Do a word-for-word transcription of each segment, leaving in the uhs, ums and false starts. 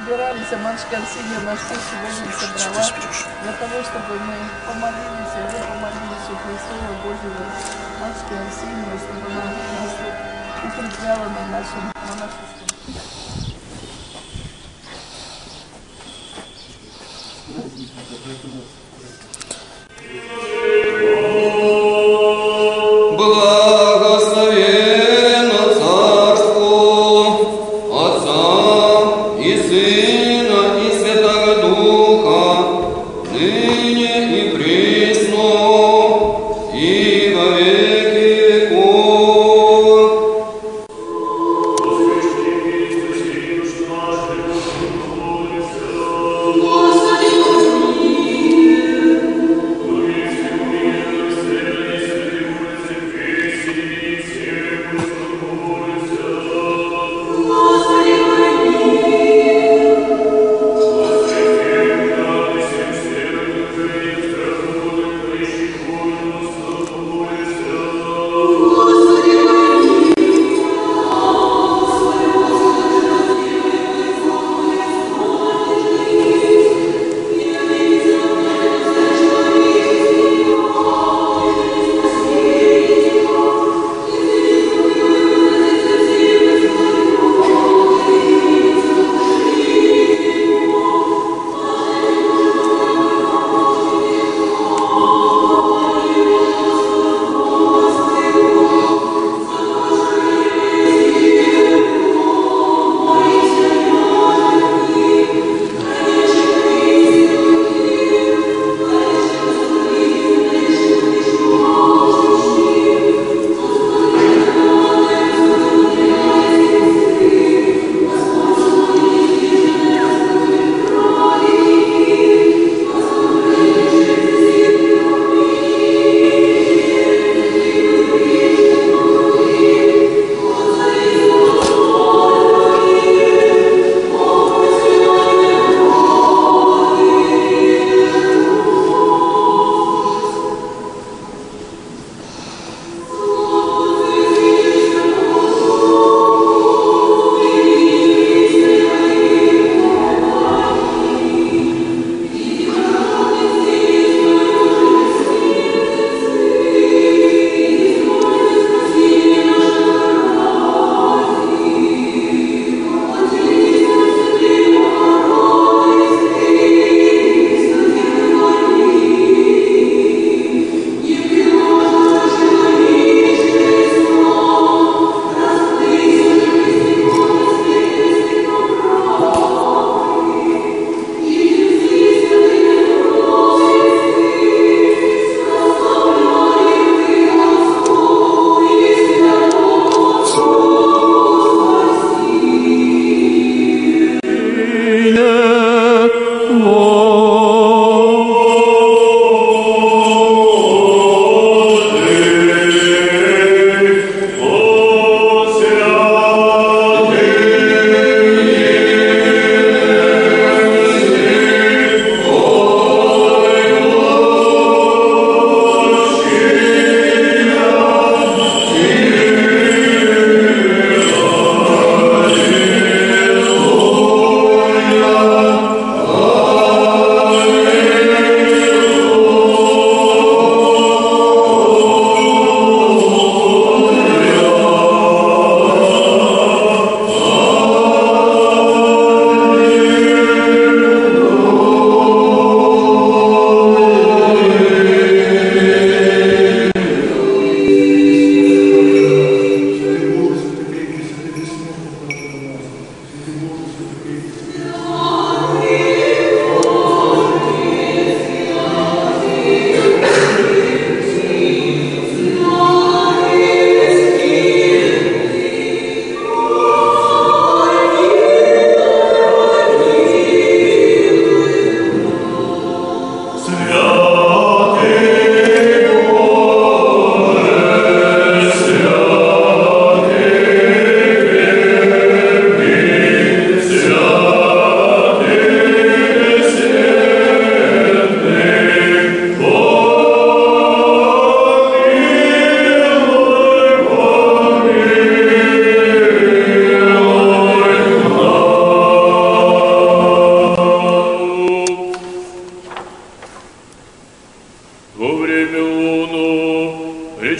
собирались, а матушка Арсения нас всех сегодня собрала для того, чтобы мы помолились, и вы помолились у Христова Божьего матушки Арсении, чтобы она нас укрепляла на нашем монашестве. Благословенно Царство Отца и Сына и Святого Духа, ныне и присно, и во веки веков. Господи, помилуй.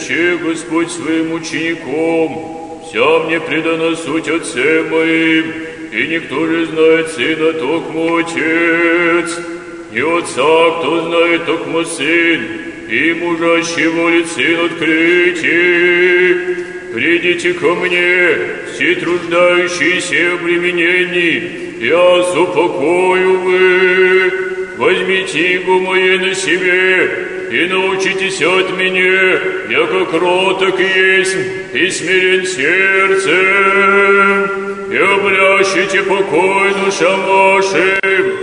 рече Господь своим учеником: «Вся мне предана суть Отцем моим, и никто не знает Сына, токмо Отец, и Отца, кто знает, токмо Сын, и мужаще волит Сын открытий. Придите ко мне, все труждающиеся и обремененные, я упокою вы. Возьмите иго мое на себе, и научитесь от меня, яко кроток есть, и смирен сердцем, и обрящите покой душам вашим».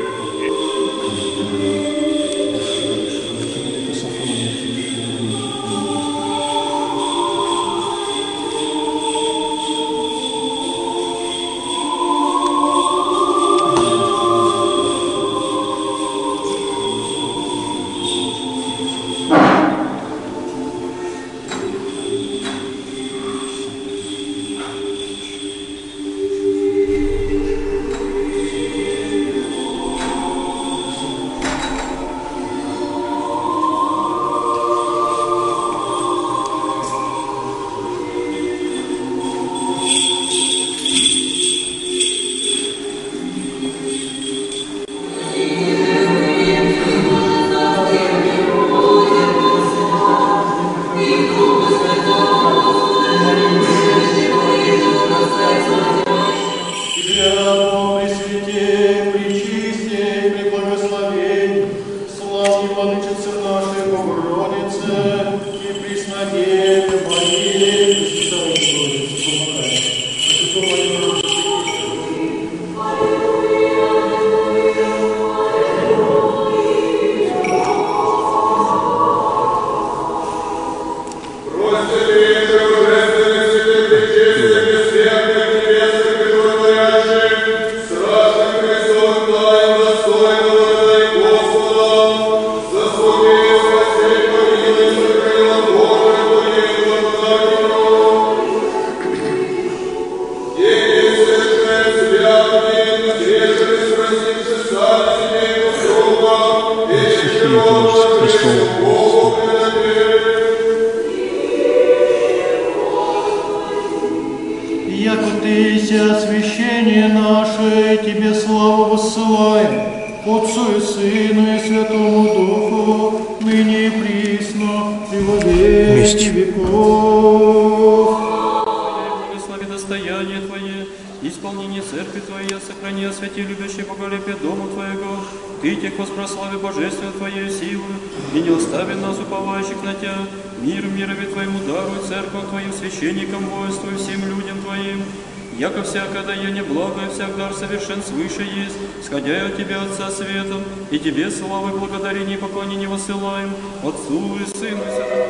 Сходя от Тебя, Отца Светом, и Тебе славы, благодарение и поклонение высылаем, Отцу и Сыну и Святому.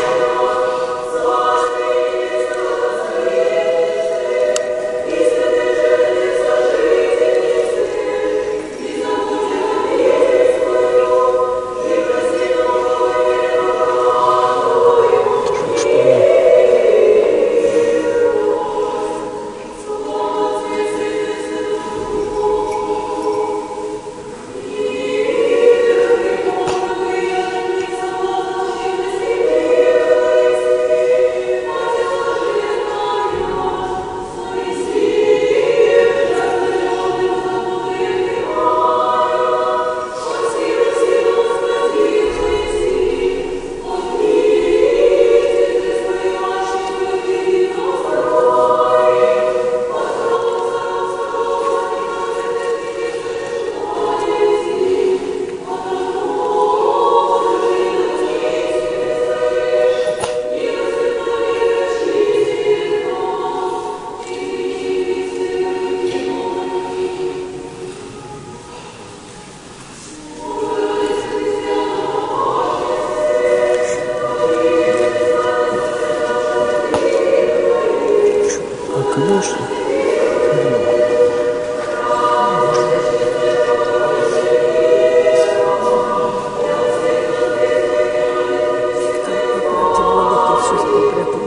Thank you.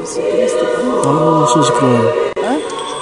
Иисусе Христе, помилуй. А, все закрываем. А?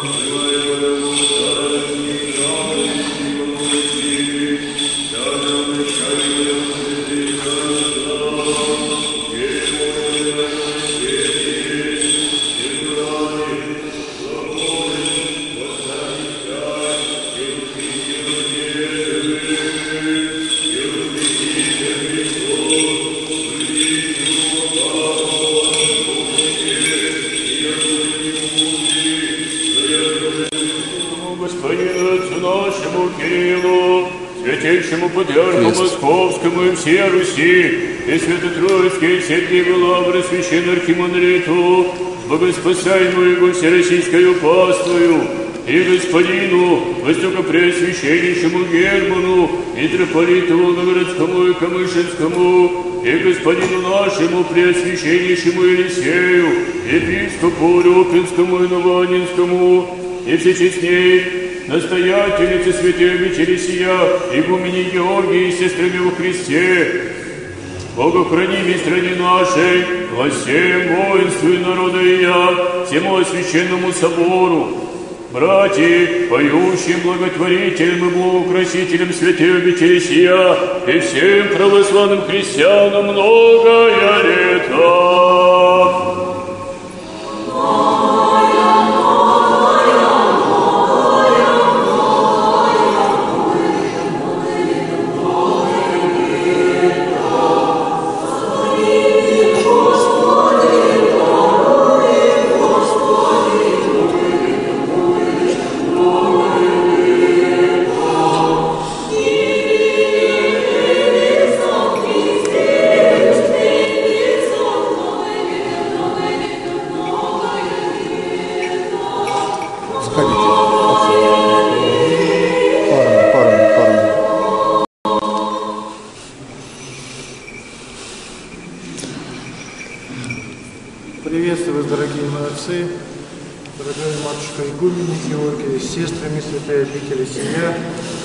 Святейшему Патриарху Московскому и всей Руси, и Свято-Троицкой Церкви Лавры Священному Архимандриту, с богоспасаемую Его Всероссийскою паствою, и Господину Высокопреосвященнейшему Герману, митрополиту Волгоградскому и Камышинскому, и Господину нашему Преосвященнейшему Елисею, епископу Рюпинскому и Новоанинскому, и всечестней настоятельнице святой обители сия, игумене Георгии и сестрами во Христе, богохранимой стране нашей, во всем воинству и народа и я, всему священному собору, братья, поющим, благотворителям и благоукрасителям святой обители сия, и всем православным христианам многое лето. Приветствую вас, дорогие мои отцы, дорогая матушка игуменя Георгия, с сестрами святой обители сия.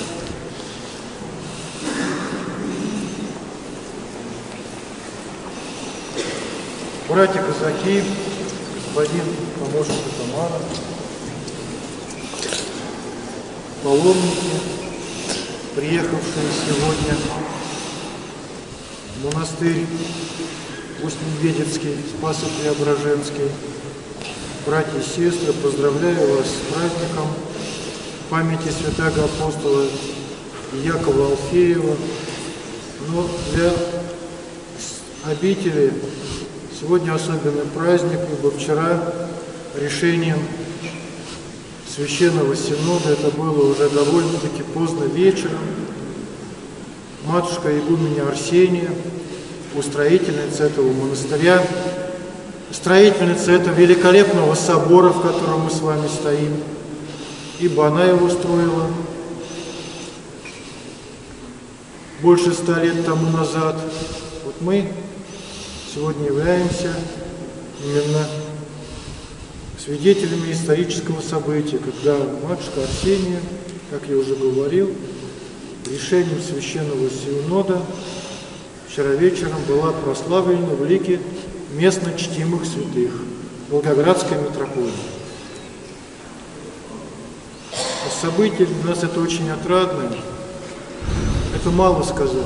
Братья-казаки, господин помощник атамана, паломники, приехавшие сегодня в монастырь Усть-Медведецкий, Спасо-Преображенский. Братья и сестры, поздравляю вас с праздником памяти святого апостола Якова Алфеева. Но для обители сегодня особенный праздник, ибо вчера решением Священного Синода, это было уже довольно-таки поздно вечером, матушка игуменя Арсения, устроительница этого монастыря, строительница этого великолепного собора, в котором мы с вами стоим, ибо она его строила больше ста лет тому назад. Вот мы сегодня являемся именно свидетелями исторического события, когда матушка Арсения, как я уже говорил, решением Священного Синода вчера вечером была прославлена в лике местно чтимых святых Волгоградской митрополии. Событие для нас это очень отрадное, это мало сказать.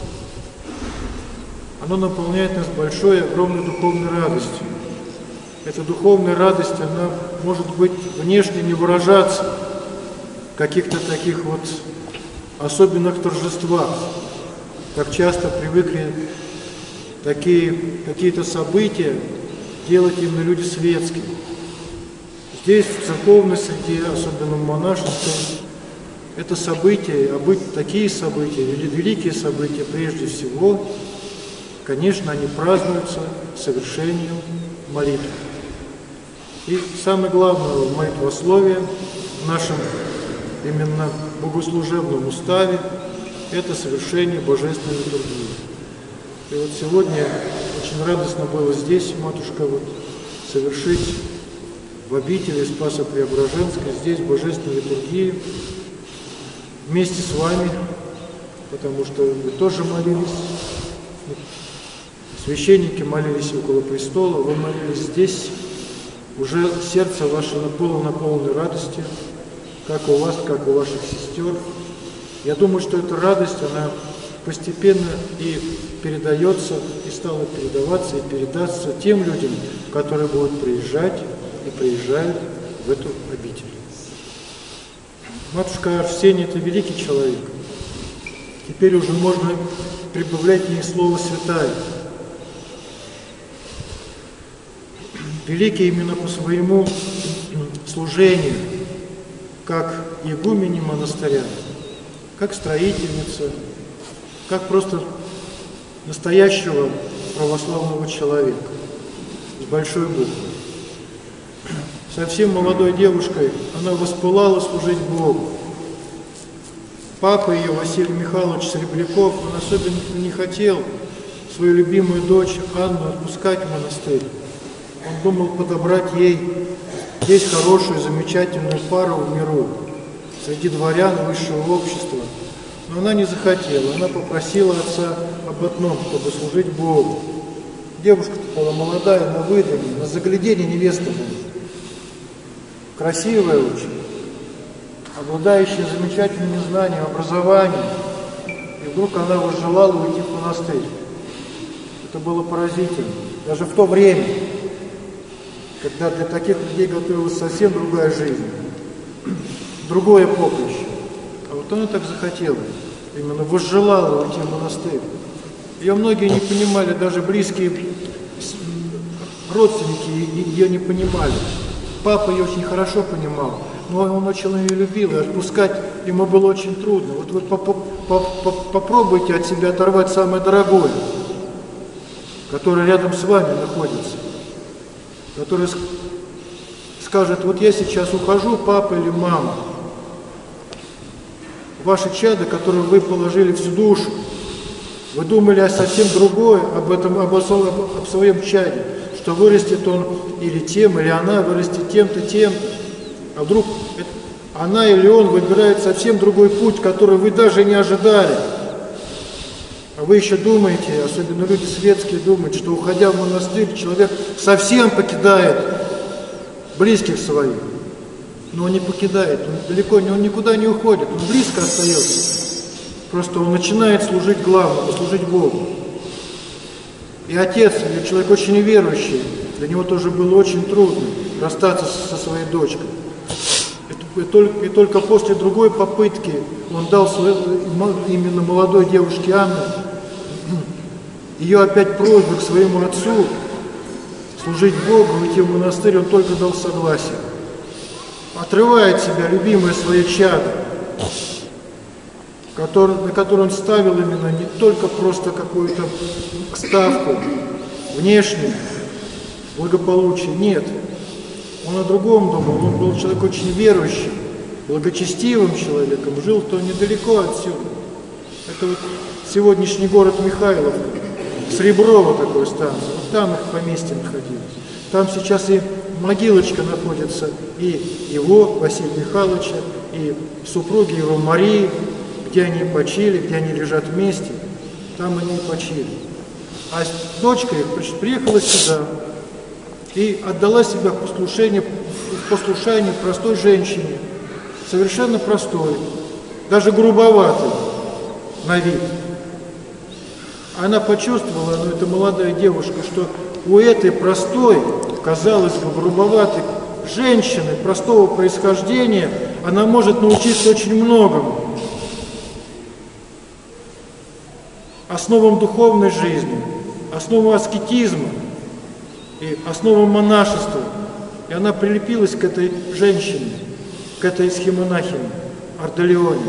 Оно наполняет нас большой, огромной духовной радостью. Эта духовная радость, она может быть внешне не выражаться в каких-то таких вот особенных торжествах, как часто привыкли такие какие-то события делать именно люди светские. Здесь, в церковной среде, особенно в монашестве, это события, а быть такие события, великие события прежде всего, конечно, они празднуются совершением молитвы. И самое главное в молитвословии, в нашем именно богослужебном уставе, это совершение божественной литургии. И вот сегодня очень радостно было здесь, матушка, вот, совершить в обители Спасо-Преображенской, здесь божественную литургию вместе с вами, потому что вы тоже молились, священники молились около престола, вы молились здесь, уже сердце ваше было наполнено радостью, как у вас, как у ваших сестер. Я думаю, что эта радость, она постепенно и передается, и стала передаваться, и передастся тем людям, которые будут приезжать и приезжают в эту обитель. Матушка Арсения – это великий человек. Теперь уже можно прибавлять к ней слово «святая». Великий именно по своему служению, как игумене монастыря, как строительница, как просто настоящего православного человека с большой буквы. Совсем молодой девушкой она воспылала служить Богу. Папа ее, Василий Михайлович Серебряков, он особенно не хотел свою любимую дочь Анну отпускать в монастырь. Он думал подобрать ей здесь хорошую, замечательную пару в миру, среди дворян высшего общества. Но она не захотела, она попросила отца об одном, чтобы служить Богу. Девушка-то была молодая, на выданье, на загляденье невеста была. Красивая очень, обладающая замечательными знаниями, образованием. И вдруг она возжелала уйти в монастырь. Это было поразительно. Даже в то время, когда для таких людей готовилась совсем другая жизнь, другое поприще. А вот она так захотела, именно возжелала уйти в монастырь. Ее многие не понимали, даже близкие родственники ее не понимали. Папа ее очень хорошо понимал, но он очень ее любил, и отпускать ему было очень трудно. Вот вы попробуйте от себя оторвать самое дорогое, которое рядом с вами находится, которое скажет: вот я сейчас ухожу, папа или мама, ваше чадо, которое вы положили всю душу, вы думали о совсем другое, об этом, об, об, об своем чаде, что вырастет он или тем, или она вырастет тем-то, тем-то. А вдруг это, она или он выбирает совсем другой путь, который вы даже не ожидали. А вы еще думаете, особенно люди светские думают, что, уходя в монастырь, человек совсем покидает близких своих. Но он не покидает, он далеко, он никуда не уходит, он близко остается. Просто он начинает служить главному, служить Богу. И отец, или человек очень верующий, для него тоже было очень трудно расстаться со своей дочкой. И только, и только после другой попытки он дал своей, именно молодой девушке Анне ее опять просьбу к своему отцу служить Богу, уйти в монастырь, он только дал согласие. Отрывает себя любимое свое чадо, который, на который он ставил именно не только просто какую-то ставку внешнюю, благополучие, нет. Он о другом думал, он был человек очень верующий, благочестивым человеком, жил-то недалеко отсюда. Это вот сегодняшний город Михайлов, Среброво такой станция, вот там их поместье находилось. Там сейчас и могилочка находится и его, Василия Михайловича, и супруги его Марии, где они почили, где они лежат вместе, там они и почили. А дочка их приехала сюда и отдала себя в послушание, в послушание простой женщине, совершенно простой, даже грубоватой на вид. Она почувствовала, ну это молодая девушка, что у этой простой, казалось бы, грубоватой женщины, простого происхождения, она может научиться очень многому. Основам духовной жизни, основам аскетизма и основам монашества. И она прилепилась к этой женщине, к этой схемонахине, Ардалионе.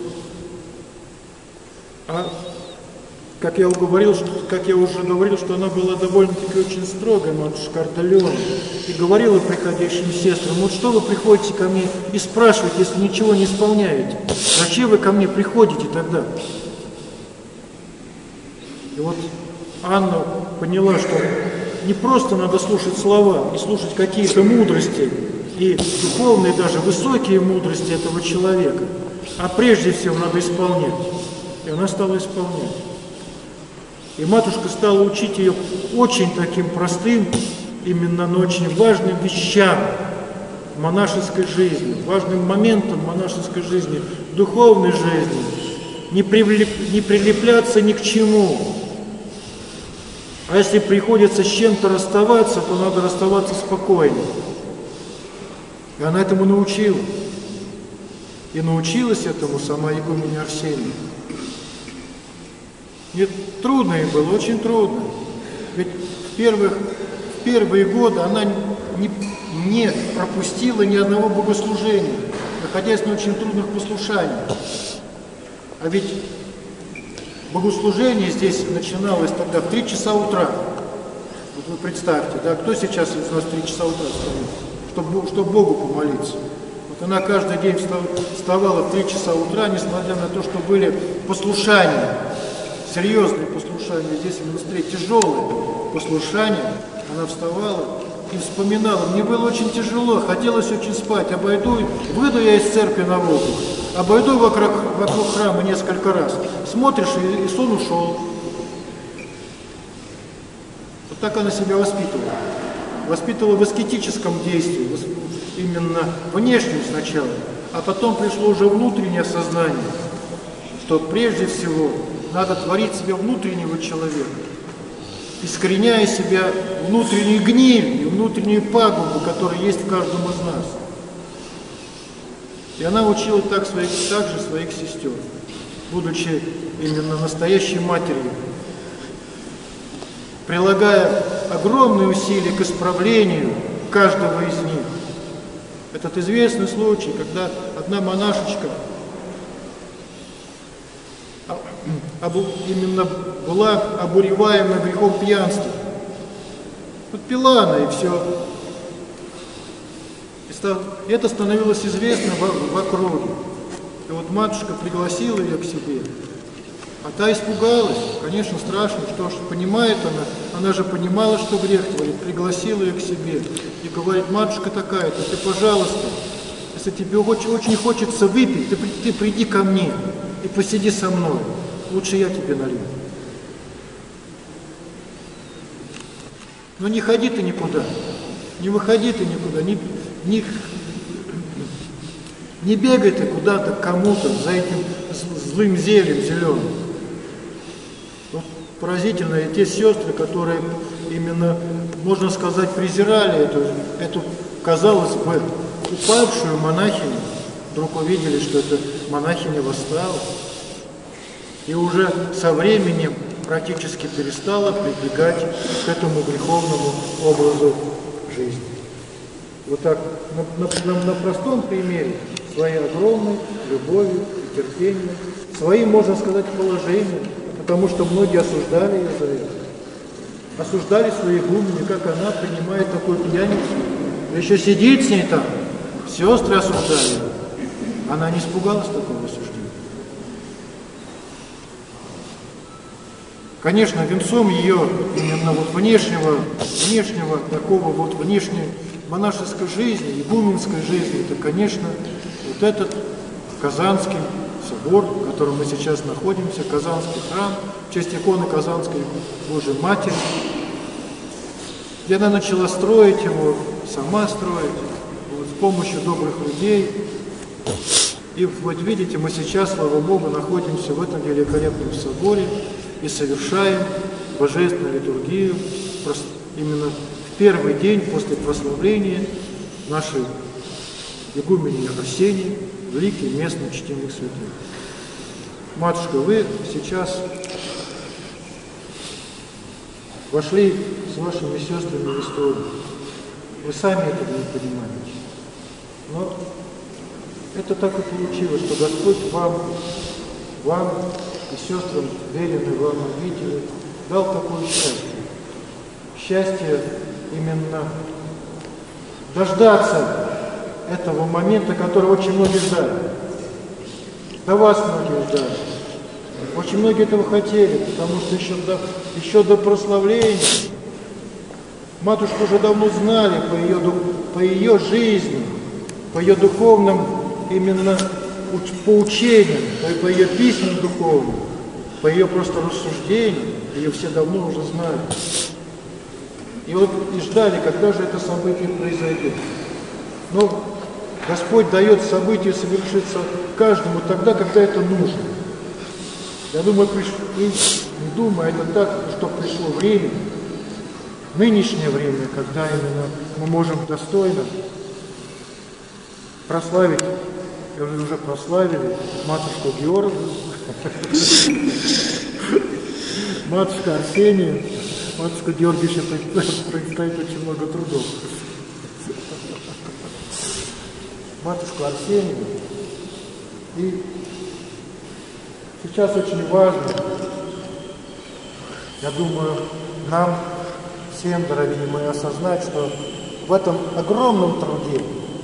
А как я, говорил, что, как я уже говорил, что она была довольно-таки очень строгой, матушка Ардалиона, и говорила приходящим сестрам: вот что вы приходите ко мне и спрашиваете, если ничего не исполняете? Зачем вы ко мне приходите тогда? И вот Анна поняла, что не просто надо слушать слова и слушать какие-то мудрости, и духовные даже высокие мудрости этого человека, а прежде всего надо исполнять. И она стала исполнять. И матушка стала учить ее очень таким простым именно на очень важным вещам монашеской жизни, важным моментом монашеской жизни, духовной жизни, не, прилеп, не прилепляться ни к чему. А если приходится с чем-то расставаться, то надо расставаться спокойно. И она этому научила. И научилась этому сама игуменя Арсения. Нет, трудно ей было, очень трудно. Ведь в, первых, в первые годы она не, не пропустила ни одного богослужения, находясь на очень трудных послушаниях. А ведь богослужение здесь начиналось тогда в три часа утра. Вот вы представьте, да, кто сейчас из нас в три часа утра встает, чтобы, чтобы Богу помолиться. Вот она каждый день вставала в три часа утра, несмотря на то, что были послушания, серьезные послушания здесь в монастыре, тяжелые послушания. Она вставала и вспоминала. Мне было очень тяжело, хотелось очень спать. Обойду, выйду я из церкви на воздух, обойду вокруг, вокруг храма несколько раз. Смотришь, и, и сон ушел. Вот так она себя воспитывала. Воспитывала в аскетическом действии, именно внешнем сначала, а потом пришло уже внутреннее сознание, что прежде всего надо творить себя внутреннего человека, искореняя себя внутреннюю гниль и внутреннюю пагубу, которая есть в каждом из нас. И она учила так, своих, так же своих сестер, будучи именно настоящей матерью, прилагая огромные усилия к исправлению каждого из них. Этот известный случай, когда одна монашечка именно была обуреваема грехом пьянства. Вот пила она, и все. И это становилось известно в, в округе. И вот матушка пригласила ее к себе. А та испугалась. Конечно, страшно, что ж, понимает она. Она же понимала, что грех творит. Пригласила ее к себе. И говорит: матушка такая-то, ты, пожалуйста, если тебе очень, очень хочется выпить, ты, ты приди ко мне и посиди со мной. Лучше я тебе налью. Но не ходи ты никуда, не выходи ты никуда, не, не, не бегай ты куда-то к кому-то за этим злым зельем зеленым. Вот поразительно, и те сестры, которые именно, можно сказать, презирали эту, эту, казалось бы, упавшую монахиню, вдруг увидели, что эта монахиня восстала. И уже со временем практически перестала прибегать к этому греховному образу жизни. Вот так, на, на, на простом примере, своей огромной любовью и терпением, своим, можно сказать, положением, потому что многие осуждали ее за это. Осуждали свои игумены, как она принимает такую пьяницу. Еще сидит с ней там, сестры осуждали. Она не испугалась такого осуждения. Конечно, венцом ее именно вот внешнего, внешнего такого вот внешней монашеской жизни, игуменской жизни, это, конечно, вот этот Казанский собор, в котором мы сейчас находимся, Казанский храм, в честь иконы Казанской Божией Матери, где она начала строить его, сама строить, вот, с помощью добрых людей. И вот видите, мы сейчас, слава Богу, находимся в этом великолепном соборе и совершаем божественную литургию именно в первый день после прославления нашей игумени Арсении, великий местно чтимых святых. Матушка, вы сейчас вошли с вашими сестрами в историю. Вы сами этого не понимаете. Но это так и получилось, что Господь вам, вам и сестрам, веренные вам обители, дал такое счастье. Счастье именно дождаться этого момента, который очень многие ждали. До вас многие ждали. Очень многие этого хотели, потому что еще до, еще до прославления матушку уже давно знали по ее, по ее жизни, по ее духовным именно поучениям, по ее письмам духовным, по ее просто рассуждениям, ее все давно уже знали. И вот и ждали, когда же это событие произойдет. Но Господь дает событию совершиться каждому тогда, когда это нужно. Я думаю, приш... не думаю, это так, что пришло время, нынешнее время, когда именно мы можем достойно прославить, и уже, уже прославили матушку Георгию, матушку Арсению. Матушка Георгию еще предстоит очень много трудов. Матушку Арсению. И сейчас очень важно, я думаю, нам всем, дорогие мои, осознать, что в этом огромном труде,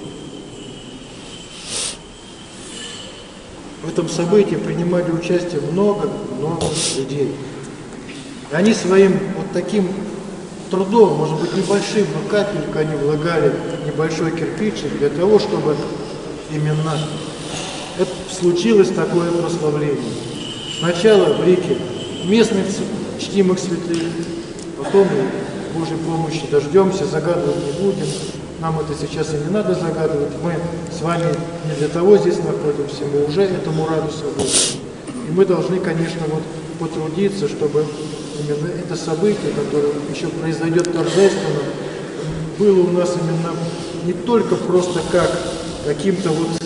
в этом событии принимали участие много-много людей. И они своим вот таким трудом, может быть, небольшим, но капельку они влагали небольшой кирпичик для того, чтобы именно это случилось такое прославление. Сначала в лике местных чтимых святых, потом мы Божьей помощи дождемся, загадывать не будем. Нам это сейчас и не надо загадывать. Мы с вами не для того здесь находимся, мы уже этому радуемся. И мы должны, конечно, вот потрудиться, чтобы именно это событие, которое еще произойдет торжественно, было у нас именно не только просто как каким-то вот